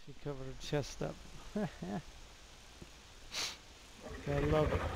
She covered her chest up. I love it.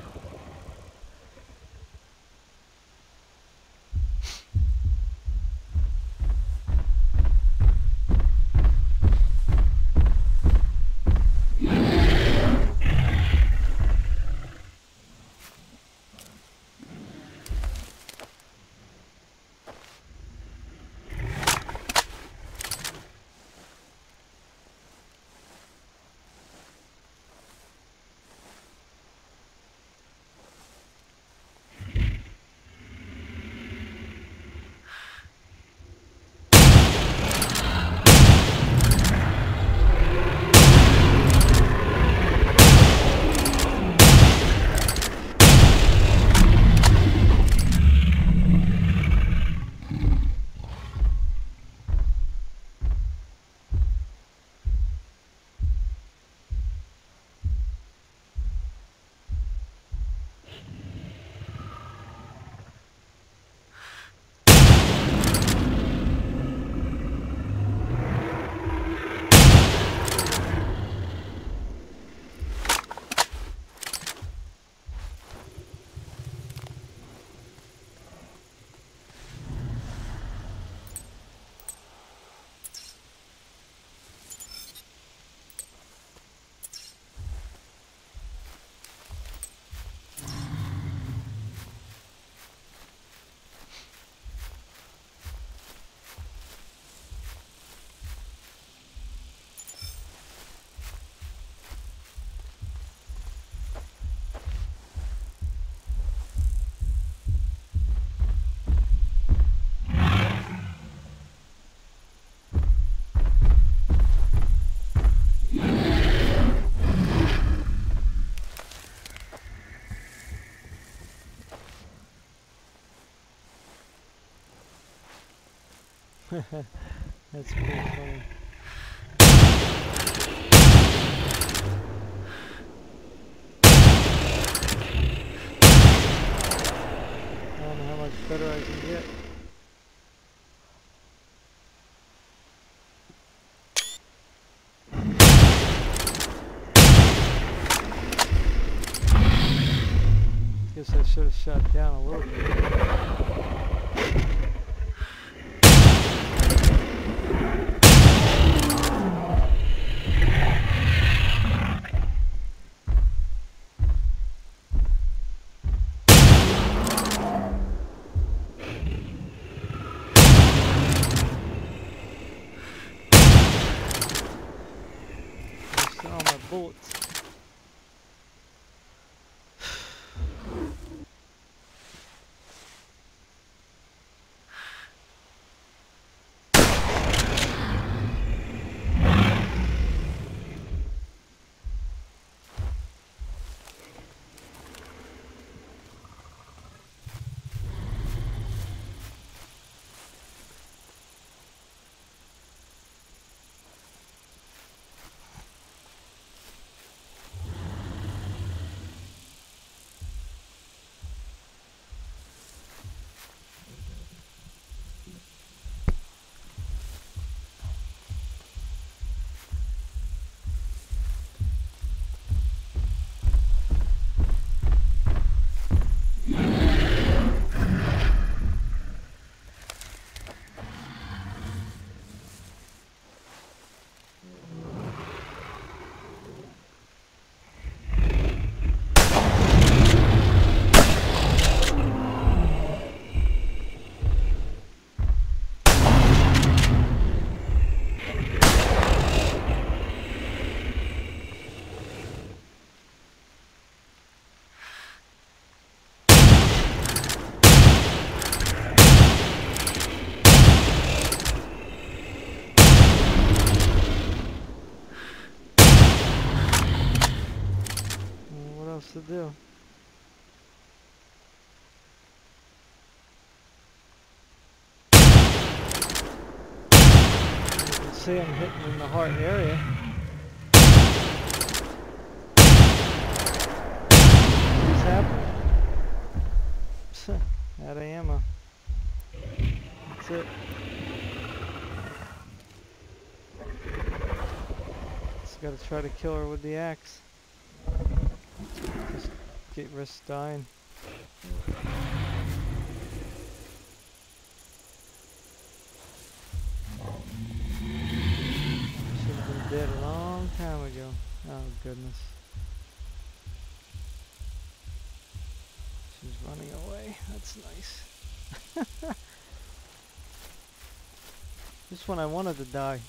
That's pretty funny. I don't know how much better I can get. Guess I should have shot down a little bit. All my bullets. To do. You can see I'm hitting in the heart area. What's happening? Out of ammo. That's it. gotta try to kill her with the axe. Just risk dying. Should have been dead a long time ago. Oh goodness. She's running away. That's nice. Just when I wanted to die.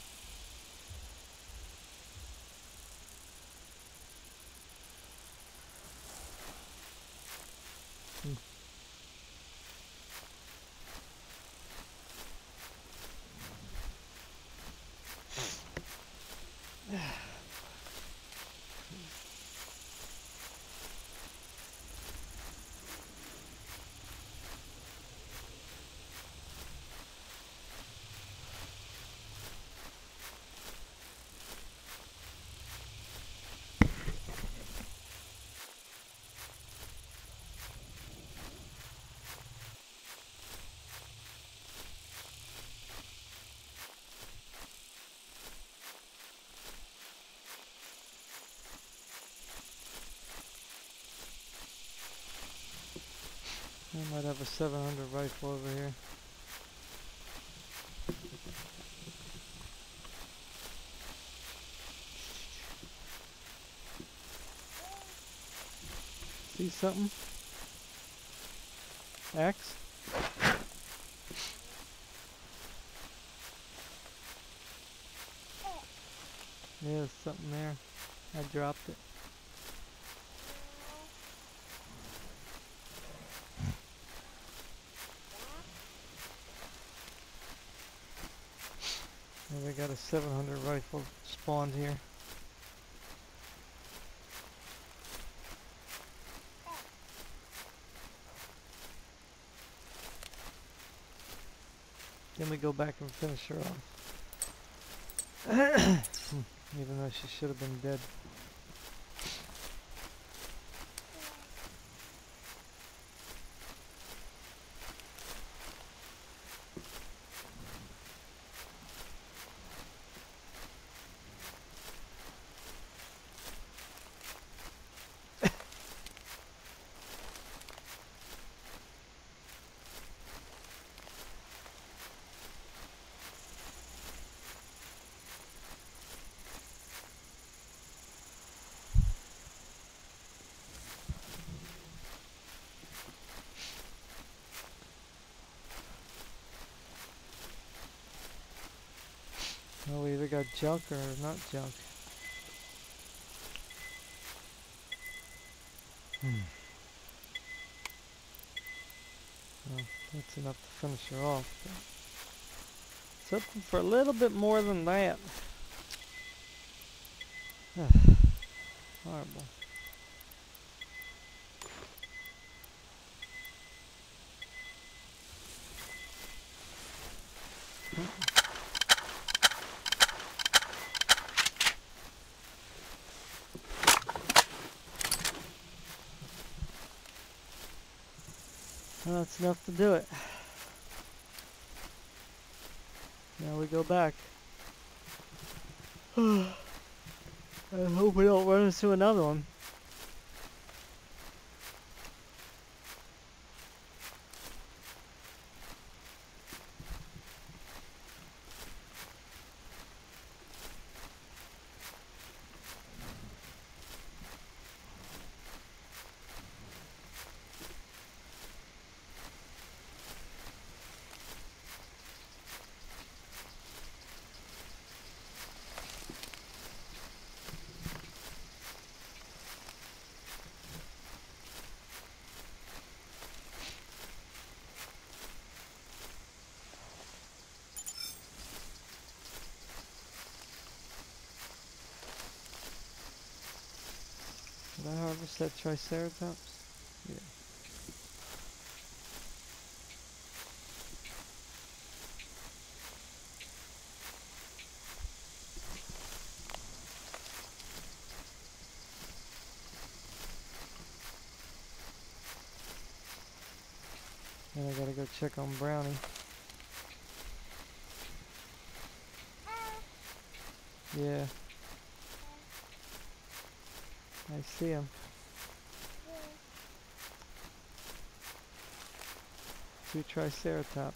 I might have a 700 rifle over here. See something? Axe? Yeah, there's something there. I dropped it. And we got a 700 rifle spawned here. Then we go back and finish her off. Even though she should have been dead. Well, we either got junk or not junk. Well, that's enough to finish her off. It's hoping for a little bit more than that. Horrible. Well, that's enough to do it. Now we go back. I hope we don't run into another one. Did I harvest that Triceratops? Yeah. And I gotta go check on Brownie. Yeah. I see them. 2 triceratops.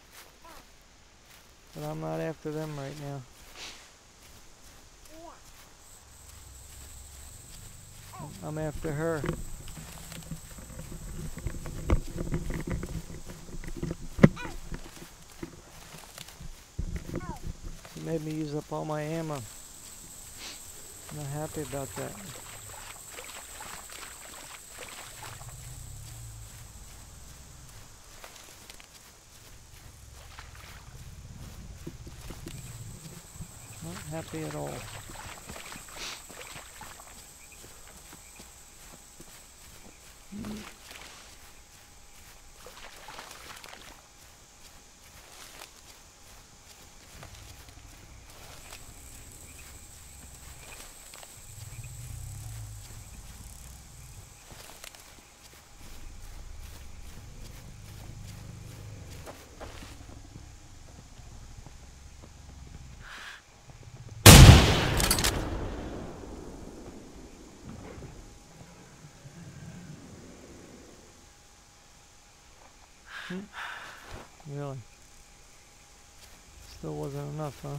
But I'm not after them right now. I'm after her. She made me use up all my ammo. I'm not happy about that. Not happy at all. Really? Still wasn't enough, huh?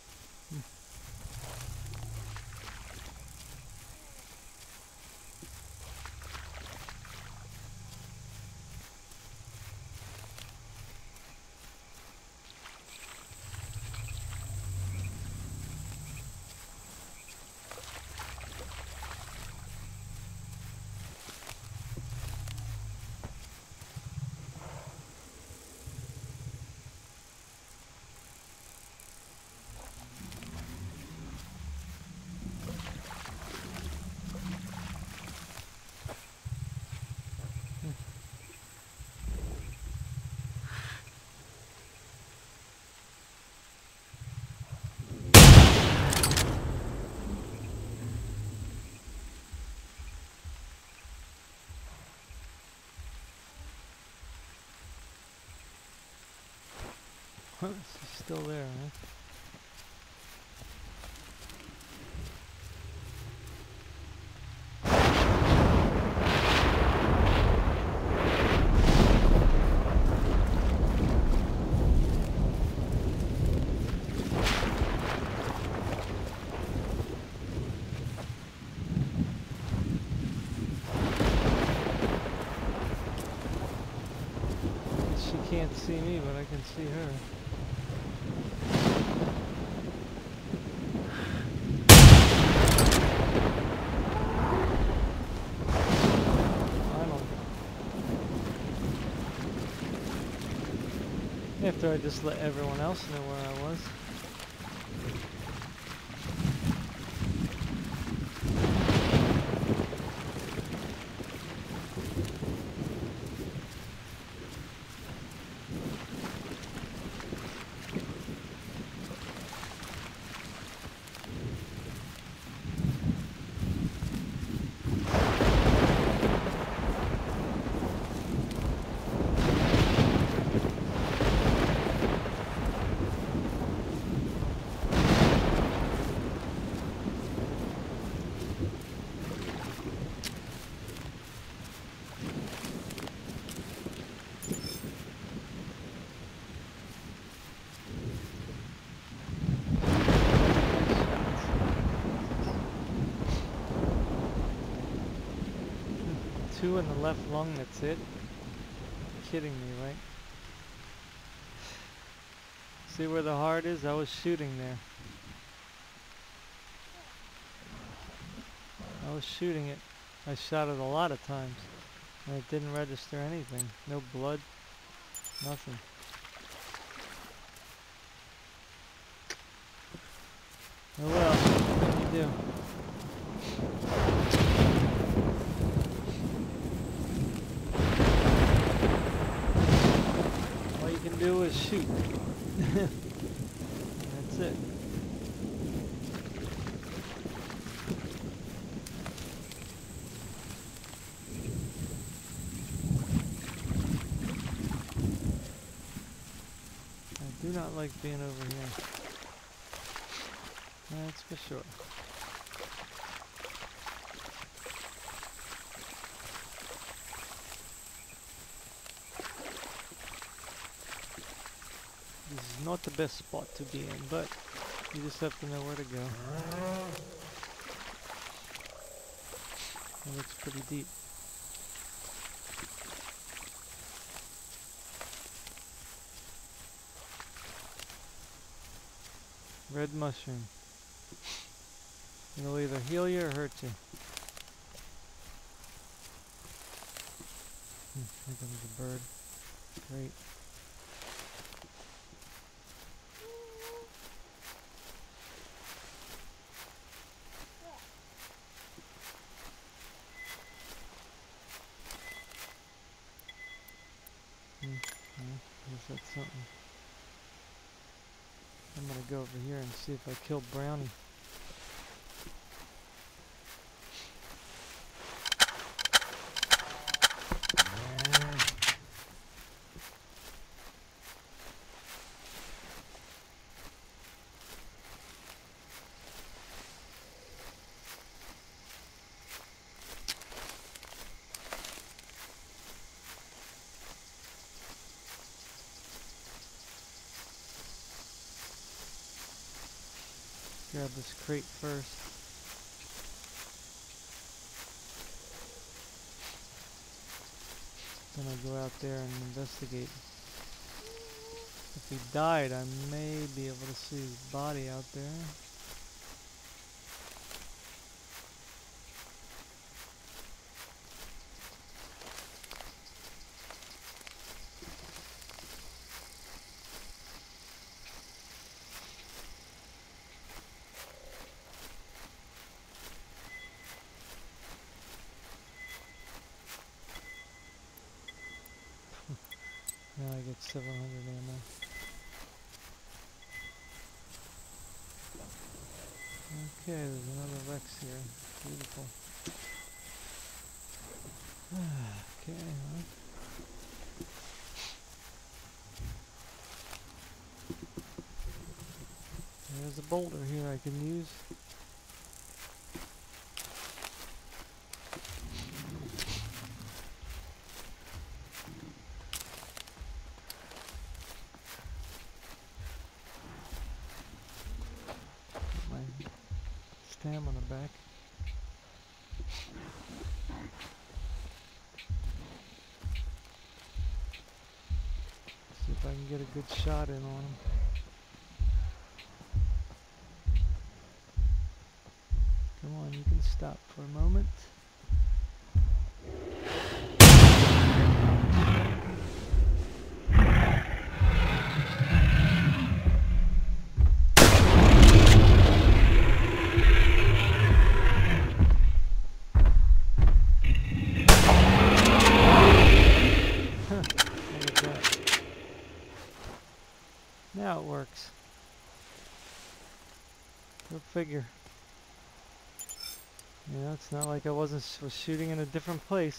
She's still there, huh? She can't see me, but I can see her. After I just let everyone else know where I was. Two in the left lung, that's it? You're kidding me, right? See where the heart is? I was shooting there. I was shooting it. I shot it a lot of times. And it didn't register anything. No blood. Nothing. Oh well, what can you do? All you can do is shoot. That's it. I do not like being over here. That's for sure. Not the best spot to be in, but you just have to know where to go. It looks pretty deep. Red mushroom. It'll either heal you or hurt you. Here comes a bird. Great. Guess that's something. I'm gonna go over here and see if I kill Brownie. Grab this crate first. Then I'll go out there and investigate. If he died, I may be able to see his body out there. Now I get 700 ammo. Okay, there's another Rex here. Beautiful. Okay, well. There's a boulder here I can use. Stamina back. See if I can get a good shot in on him. Come on, you can stop for a moment. Now it works. Go figure. Yeah, it's not like I was shooting in a different place.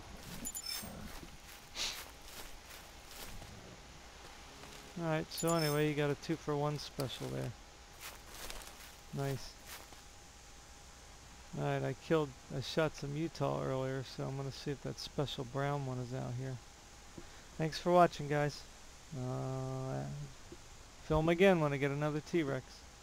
Alright, so anyway, you got a 2-for-1 special there. Nice. Alright, I shot some Utah earlier, so I'm gonna see if that special brown one is out here. Thanks for watching, guys. Film again when I get another T-Rex.